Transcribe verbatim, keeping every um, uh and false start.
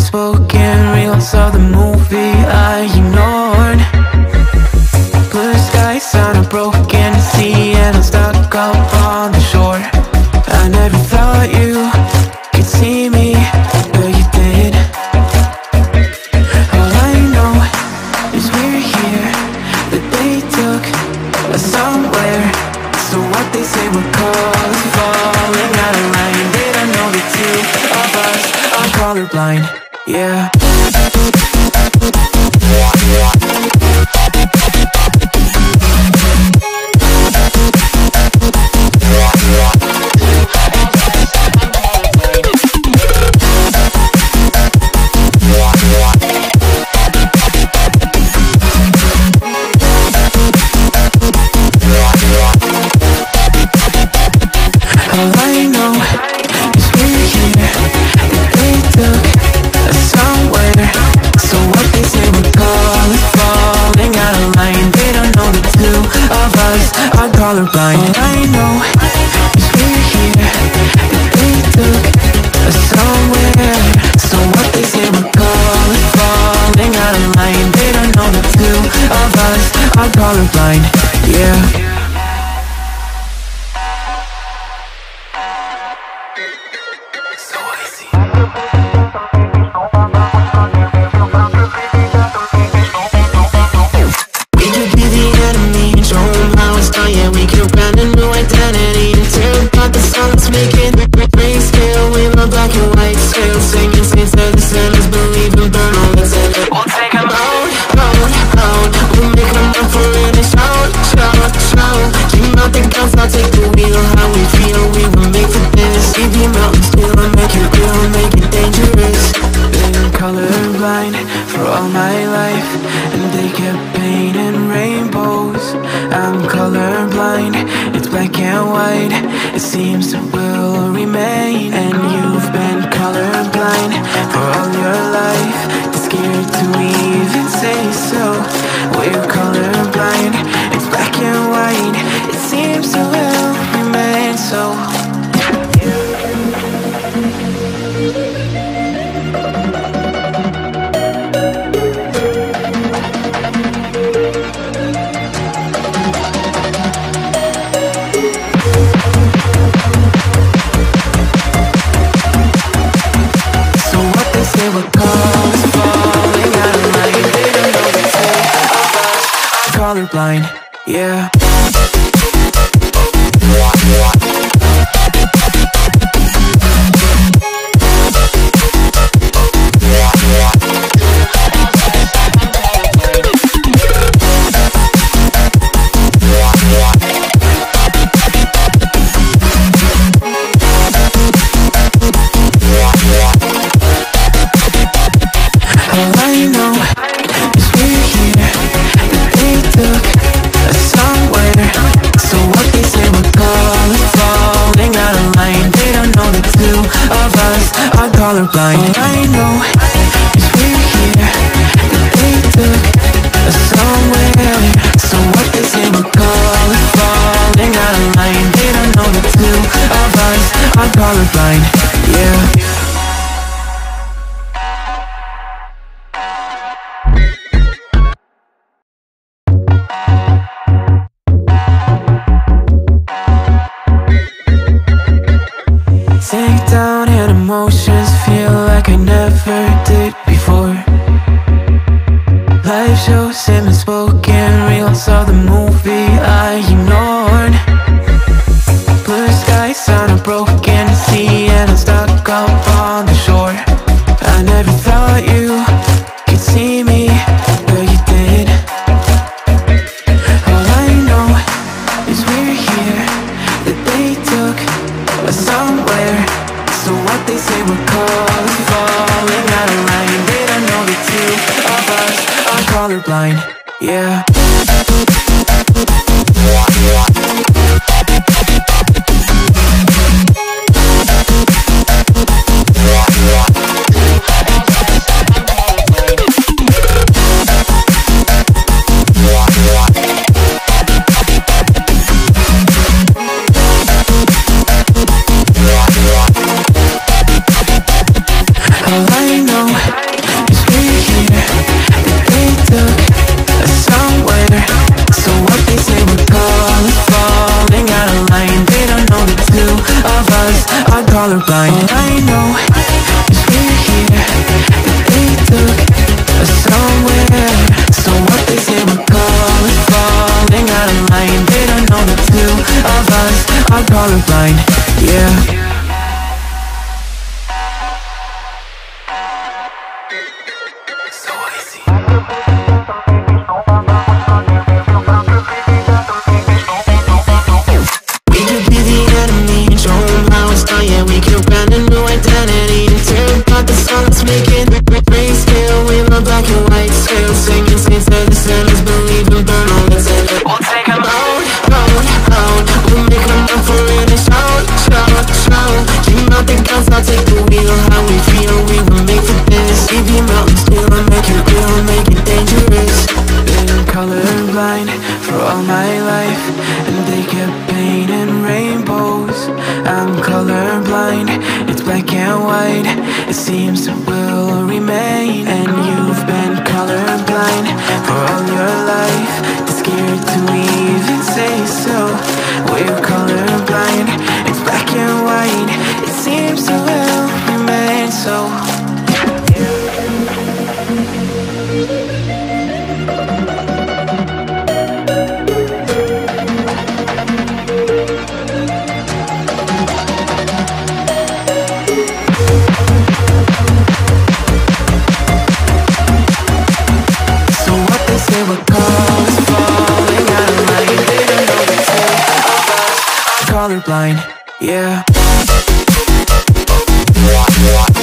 unspoken reels of the movie I ignored. Blue skies on a broken sea, and I'm stuck up on the shore. I never thought you could see me, but you did. All I know is we're here, that they took us somewhere. So what they say we're called is falling out of line. They don't know the two of us are colorblind, yeah. All I know is we're here, that they took us somewhere. So what they say we're called is falling out of line. They don't know the two of us are colorblind. All I know is we're here, that they took us somewhere. So what they say we're called is falling out of line. They don't know the two of us are colorblind, yeah. I'll take the wheel, how we feel, we were made for this. See the mountains still, make it real, make it dangerous. Been colorblind for all my life, and they kept painting rainbows. I'm colorblind, it's black and white, it seems it will remain. And you've been colorblind for all your life, too scared to even say so. We're colorblind, it's black and white, it seems it will remain so. So what they say we're called is falling out of line. They don't know the two of us are colorblind, yeah. All I know is we're here, that they took us somewhere. So what they say we're called is falling out of line. They don't know the two of us are colorblind. All I know is we're here, that they took us somewhere. So what they say we're called is falling out of line. They don't know the two of us are colorblind, yeah. Sink down and emotions feel like I never did before. Live shows and unspoken reels of the movie I ignored. Blue skies on a broken sea, and I'm stuck up on the shore. I never thought you could see me, but you did. All I know is we're here, that they took us somewhere. So what they say we're called is falling out of line. They don't know the two of us are colorblind, yeah. All I know colorblind. All I know is we're here, that they took us somewhere. So what they say we're calling, falling out of line. They don't know the two of us are colorblind, yeah. Colorblind for all my life, and they kept painting rainbows. I'm colorblind, it's black and white. It seems it will remain. And you've been colorblind for all your life, too scared to even say so. We're colorblind, it's black and white. It seems it will remain so. Colorblind, yeah.